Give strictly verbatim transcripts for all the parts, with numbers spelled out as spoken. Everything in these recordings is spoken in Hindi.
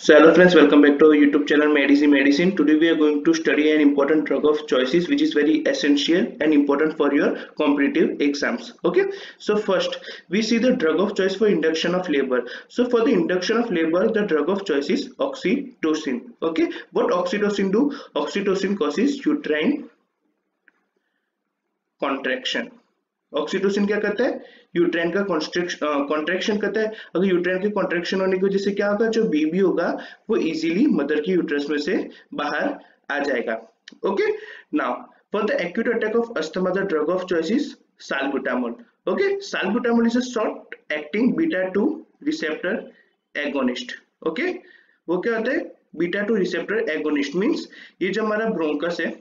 So hello friends, welcome back to our YouTube channel Medicine Medicine. Today we are going to study an important drug of choices which is very essential and important for your competitive exams. Okay, so first we see the drug of choice for induction of labor. So for the induction of labor, the drug of choice is oxytocin. Okay, what oxytocin do? Oxytocin causes uterine contraction. Oxytocin क्या करता है? यूट्राइन का कॉन्ट्रैक्शन करता है. अगर यूट्राइन के कॉन्ट्रैक्शन होने की वजह से क्या होगा, जो बेबी होगा वो इजीली मदर की यूट्रस में से बाहर आ जाएगा. Okay, now for the acute attack of asthma the drug of choice is salbutamol. Okay, salbutamol is a short acting beta two receptor agonist. Okay, वो क्या होता है? Beta two receptor agonist means ये जो हमारा ब्रोंकस है,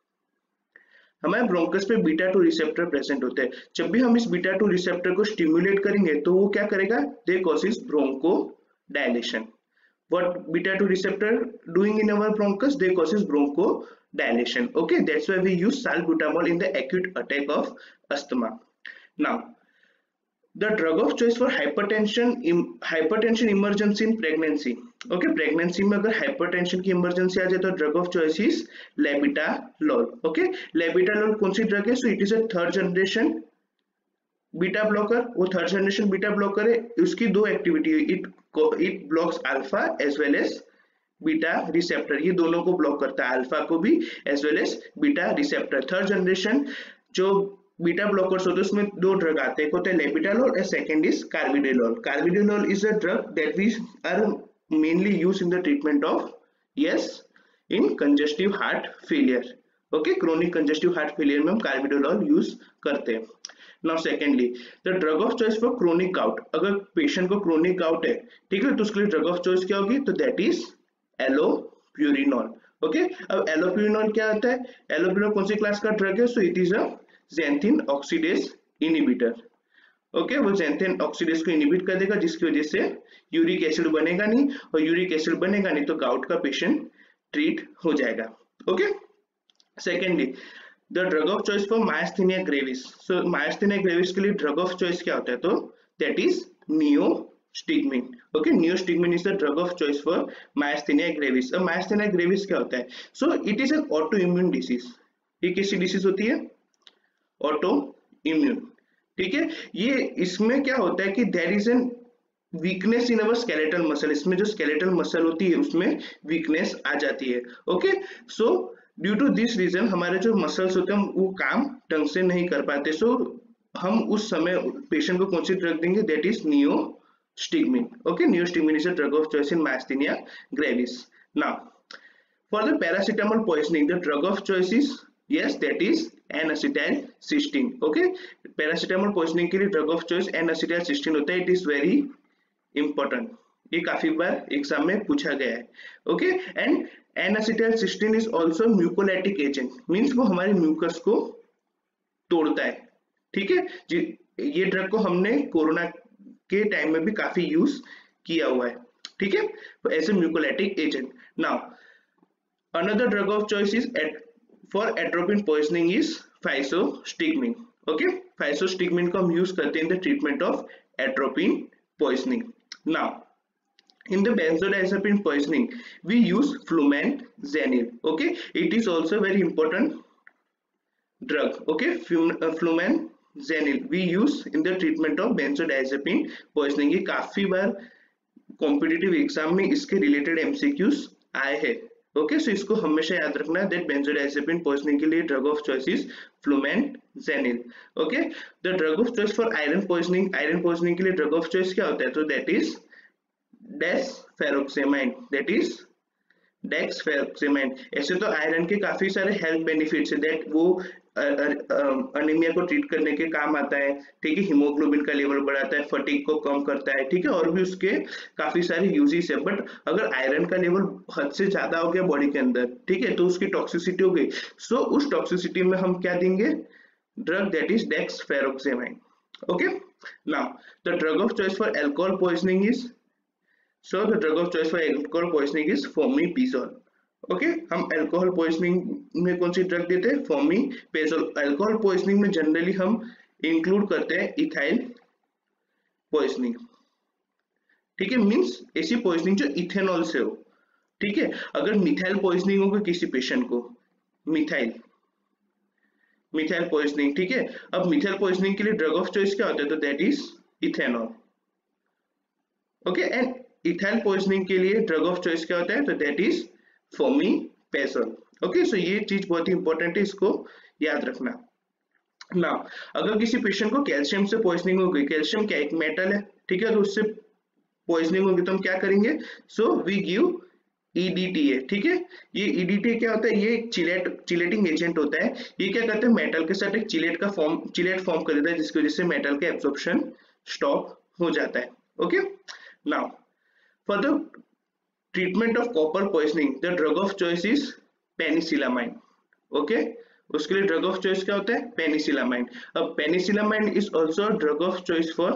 हमारे ब्रोंकस पे बीटा टू रिसेप्टर प्रेजेंट होते हैं. जब भी हम इस बीटा टू रिसेप्टर को स्टिमुलेट करेंगे तो वो क्या करेगा? They causes bronchodilation. What beta two receptor doing in our bronchus? They causes bronchodilation. Okay, that's why we use salbutamol in the acute attack of asthma. Now the drug of choice for hypertension im, hypertension emergency in pregnancy. Okay, pregnancy में अगर hypertension की emergency आ जाए तो drug of choice is labetalol. Okay, labetalol कौन सी drug है? So it is a third generation beta blocker. वो third generation beta blocker है. उसकी दो activity है, it it blocks alpha as well as beta receptor. ये दोनों को ब्लॉक करता है, अल्फा को भी as well as beta receptor. Third generation जो बीटा ब्लॉकर्स होते हैं उसमें दो ड्रग आते हैं, एक होता है लेबिटालोल और second is carvedilol. Carvedilol is a drug that we are mainly use in the treatment of yes in congestive heart failure. Okay, chronic congestive heart failure में हम कार्बिडोल यूज करते हैं. Now secondly the drug of choice for chronic gout. अगर पेशेंट को क्रोनिक गाउट है, ठीक है, तो उसके लिए ड्रग ऑफ चॉइस क्या होगी? तो दैट इज एलोप्यूरिनोल. ओके, अब एलोप्यूरिनोल क्या होता है? एलोप्यूरिनोल कौन सी क्लास का ड्रग है? So it is a xanthine oxidase inhibitor. Okay, वो xanthine oxidase को इनहिबिट कर देगा जिसकी वजह से यूरिक एसिड बनेगा नहीं, और यूरिक एसिड बनेगा नहीं तो गाउट का पेशेंट ट्रीट हो जाएगा. Okay, secondly the drug of choice for myasthenia gravis. So myasthenia gravis के लिए ड्रग ऑफ चॉइस क्या होता है? तो that is neostigmine. Okay, neostigmine is the drug of choice for myasthenia gravis. अब मायस्थेनिया ग्रेविस क्या होता है? So it is an autoimmune disease. ये कैसी डिसीज होती है? Autoimmune. ठीक है, ये इसमें क्या होता है कि there is an weakness in our skeletal muscle. इसमें जो स्केलेटल मसल होती है उसमें वीकनेस आ जाती है. Okay, so due to this reason हमारे जो मसल्स होते हैं वो काम ढंग से नहीं कर पाते. सो so, हम उस समय पेशेंट को कौन सी ड्रग देंगे? That is neostigmine. Okay, neostigmine is a drug of choice in myasthenia gravis. Now for the paracetamol poisoning the drug of choice is yes that is N-acetylcysteine. okay, paracetamol poisoning के लिए ड्रग ऑफ चॉइस N-acetylcysteine होता है. इट इज वेरी इंपॉर्टेंट, ये काफी बार एग्जाम में पूछा गया है. Okay, and N-acetylcysteine is also mucolytic agent means वो हमारे म्यूकस को तोड़ता है. ठीक है, ये ड्रग को हमने कोरोना के टाइम में भी काफी यूज किया हुआ है. ठीक है, as a mucolytic agent. Now another drug of choice is for atropine poisoning is physostigmine. okay, physostigmine को हम यूज करते हैं in the treatment of atropine poisoning. now in the benzodiazepine poisoning we use flumazenil. okay, it is also very important drug. okay, flumazenil we use in the treatment of benzodiazepine poisoning. ये काफी बार कॉम्पिटिटिव एग्जाम में इसके रिलेटेड एमसीक्यूज आए हैं. ओके, सो इसको हमेशा याद रखना है दैट बेंजोडाइजेपिन पॉइजनिंग के लिए drug of choice is flumazenil. Okay, the drug of choice for iron poisoning. Iron poisoning के लिए ड्रग ऑफ चॉइस क्या होता है? तो that is desferrioxamine. That is desferrioxamine. ऐसे तो आयरन के काफी सारे हेल्थ बेनिफिट्स है दैट वो अनीमिया को ट्रीट करने के काम आता है. ठीक है, हीमोग्लोबिन का लेवल बढ़ाता है, फटीग को कम करता है. ठीक है, और भी उसके काफी सारे यूजेस है. बट अगर आयरन का लेवल हद से ज्यादा हो गया बॉडी के अंदर, ठीक है, तो उसकी टॉक्सिसिटी हो गई. सो so, उस टॉक्सिसिटी में हम क्या देंगे? Drug that is desferrioxamine. Okay, now the drug of choice for alcohol poisoning is so the drug of choice for alcohol poisoning is fomepizole. Okay, हम अल्कोहल पॉइजनिंग में कौन सी ड्रग देते हैं? फोमिपेजोल. अल्कोहल पॉइजनिंग में जनरली हम इंक्लूड करते हैं इथाइल पॉइजनिंग. ठीक है, मींस ऐसी पॉइजनिंग जो इथेनॉल से हो, ठीक है। अगर मिथाइल पॉइजनिंग हो किसी पेशेंट को, मिथाइल मिथाइल पॉइजनिंग, ठीक है। अब मिथाइल पॉइजनिंग के लिए ड्रग ऑफ चॉइस क्या होता है, तो that is ethanol, okay. And ethyl poisoning के लिए ड्रग ऑफ चॉइस क्या होता है, तो that is fomepizole, okay. So ये चीज बहुत ही इंपॉर्टेंट है, इसको याद रखना। ना अगर किसी पेशेंट को कैल्शियम से पॉइजनिंग हो गई, कैल्शियम क्या एक मेटल है, ठीक है, तो उससे पॉइजनिंग होगी तो हम क्या करेंगे, so we give E D T A, ठीक है। ये ई डी टी ए क्या होता है, ये एक चिलेट चिलेटिंग एजेंट होता है। ये क्या करता है, मेटल के साथ एक चिलेट का फॉर्म चिलेट फॉर्म कर देता है, जिसकी वजह से मेटल का एब्जॉर्प्शन स्टॉप हो जाता है, okay. Now for the treatment of copper poisoning the drug of choice is penicillamine, okay. उसके लिए ड्रग ऑफ चॉइस क्या होता है, पेनिसिलामाइन। अब penicillamine is also drug of choice for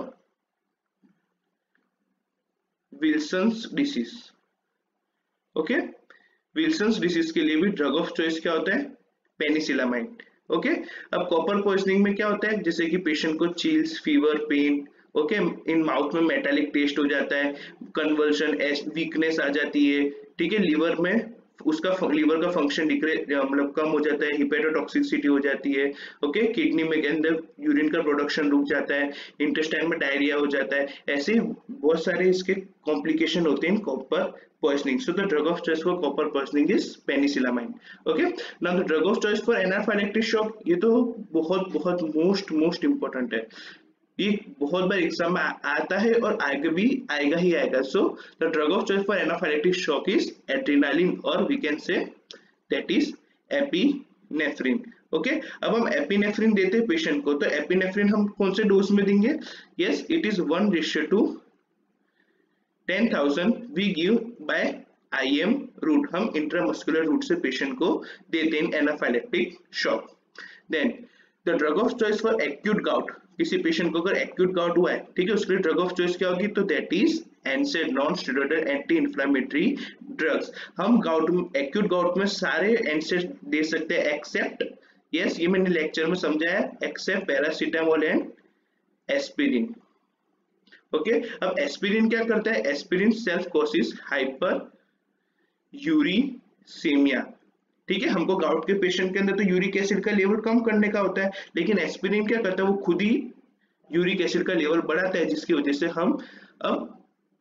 Wilson's disease, okay. Wilson's disease के लिए भी ड्रग ऑफ चॉइस क्या होता है, पेनिसिलामाइन, ओके। अब कॉपर पॉइजनिंग में क्या होता है, जैसे कि पेशेंट को chills, fever, pain, okay, in mouth में मेटालिक टेस्ट हो जाता है, कन्वर्जन, वीकनेस आ जाती है, ठीक है। लिवर में उसका लिवर का फंक्शन मतलब कम हो जाता है, हिपेटोटॉक्सिसिटी हो जाती है, ओके। किडनी में के अंदर यूरिन का प्रोडक्शन रुक जाता है, इंटेस्टाइन में डायरिया हो जाता है, ऐसे बहुत सारे इसके कॉम्प्लिकेशन होते हैं copper poisoning. So the drug of choice for copper poisoning is penicillamine, okay. Now the drug of choice for anaphylactic shock, ये तो बहुत बहुत मोस्ट मोस्ट इंपॉर्टेंट है, ये बहुत बार एग्जाम में आता है और आगे भी आएगा ही आएगा। So the drug of choice for anaphylactic shock is adrenaline, और we can say that is epinephrine, okay. अब हम एपिनेफ्रिन देते हैं पेशेंट को, तो एपिनेफ्रिन हम कौन से डोज में देंगे, yes it is one ratio to ten thousand we give by I M route, हम इंट्रामस्कुलर रूट से पेशेंट को देते हैं anaphylactic shock. Then the drug of choice for acute gout, किसी पेशेंट को अगर एक्यूट गाउट हुआ है, ठीक है, उसके लिए ड्रग ऑफ चॉइस क्या होगी, तो that is NSAID, non steroidal anti inflammatory drugs. हम गाउट एक्यूट गाउट में सारे एनसेड दे सकते हैं एक्सेप्ट, यस ये मैंने लेक्चर में समझाया, except paracetamol and aspirin, okay. अब एस्पिरिन क्या करता है, aspirin self causes hyperuricaemia, ठीक है। हमको गाउट के पेशेंट के अंदर तो यूरिक एसिड का लेवल कम करने का होता है, लेकिन एस्पिरिन क्या करता है, वो खुद ही यूरिक एसिड का लेवल बढ़ाता है, जिसकी वजह से हम अब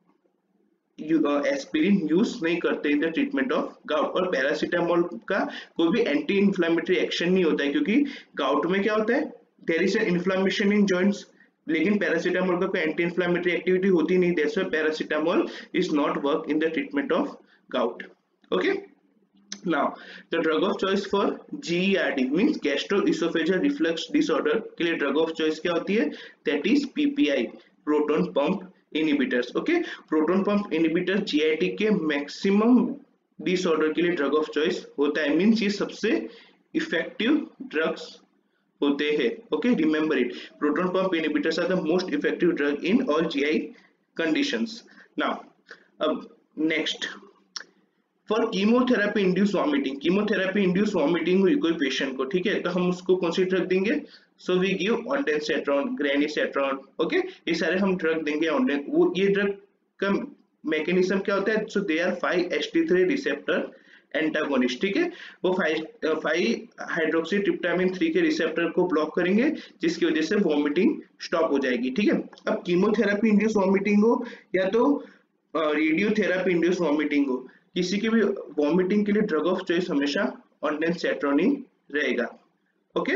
एस्पिरिन यूज नहीं करते in the treatment of gout. और पैरासीटामोल का कोई भी एंटी इंफ्लेमेटरी एक्शन नहीं होता है, क्योंकि गाउट में क्या होता है, there is an inflammation in joints, लेकिन पैरासीटामोल का कोई एंटी इंफ्लेमेटरी एक्टिविटी होती नहीं, that's why paracetamol is not work in the treatment of gout, okay. Now, the drug of choice for G E R D means gastroesophageal reflux disorder के लिए drug of choice क्या होती है, that is P P I, proton pump inhibitors, okay। proton pump inhibitors G I T के maximum disorder के लिए drug of choice होता है, means ये सबसे effective drugs होते हैं, okay। remember it, proton pump inhibitors are the most effective drug in all G I conditions. Now, अब next for chemotherapy induce vomiting, chemotherapy induce vomiting हुई कोई पेशेंट को, ठीक है, तो हम उसको कौन सी ड्रग देंगे, so we give ondansetron, granisetron, okay. ये सारे हम ड्रग देंगे ऑन्डेन, वो ये ड्रग का मैकेनिज्म क्या होता है, so they are five H T three receptor antagonist, ठीक है। वो five five hydroxytryptamine three के रिसेप्टर को ब्लॉक करेंगे, जिसकी वजह से वॉमिटिंग स्टॉप हो जाएगी, ठीक है। अब कीमोथेरेपी इंड्यूस वॉमिटिंग हो या तो रेडियोथेरेपी इंड्यूस वॉमिटिंग हो, किसी की भी वॉमिटिंग के लिए ड्रग ऑफ चॉइस हमेशा ऑन्डेंसेट्रॉन ही रहेगा, ओके।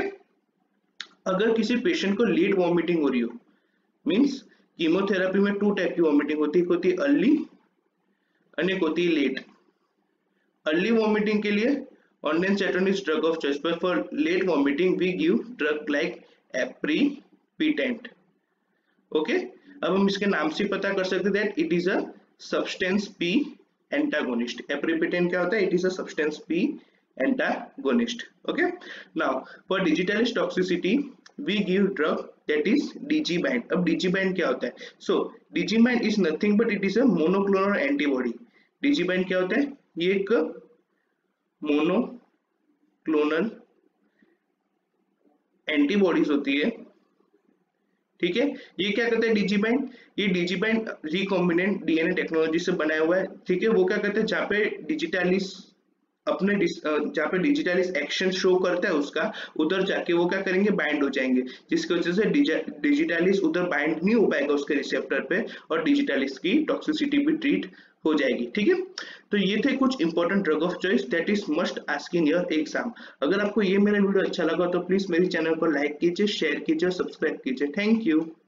अगर किसी पेशेंट को लेट वॉमिटिंग हो रही हो, मींस कीमोथेरेपी में टू टाइप की वॉमिटिंग होती है, होती है अर्ली और एक होती है लेट। अर्ली वॉमिटिंग के लिए ondansetron is drug of choice, पर for late vomiting we give drug like aprepitant, okay. अब हम इसके नाम से पता कर सकते हैं that it is a substance P antagonist. Aprepitant क्या होता है, it is a substance P antagonist, okay. Now for digitalis toxicity we give drug that is Digibind. अब डिजीबाइंड क्या होता है, so Digibind is nothing but it is a monoclonal antibody. Digibind क्या होता है, ये एक मोनोक्लोनल एंटीबॉडीज होती है, ठीक है। ये क्या करता है डिजिबाइंड, ये डिजिबाइंड रिकॉम्बिनेंट डीएनए टेक्नोलॉजी से बनाया हुआ है, ठीक है। वो क्या करते हैं जहाँ पे डिजिटलिस अपने जहाँ पे डिजिटलिस एक्शन शो करता है उसका, उधर जाके वो क्या करेंगे बाइंड हो जाएंगे, जिसकी वजह से डिजिटलिस उधर बाइंड नहीं हो पाएगा उसके रिसेप्टर पे और डिजिटलिस की टॉक्सिसिटी भी ट्रीट हो जाएगी, ठीक है। तो ये थे कुछ important drug of choice that is must ask in your exam. अगर आपको ये मेरा वीडियो अच्छा लगा तो प्लीज मेरे चैनल को लाइक कीजिए, शेयर कीजिए और सब्सक्राइब कीजिए। Thank you.